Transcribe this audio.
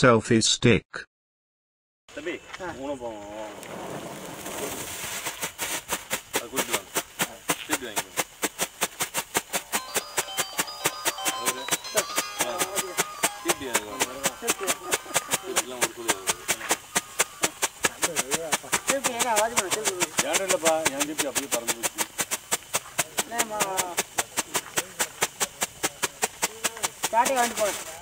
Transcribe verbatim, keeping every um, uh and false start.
selfie stick. தம்பி மூணு போவோம் அது குடிக்கலாம் சீட் வாங்கிக்கணும் ஏன்டா என் ஜிபி அப்படியே பறந்து போச்சு ஸ்டார்டிங் வந்து போகிறேன்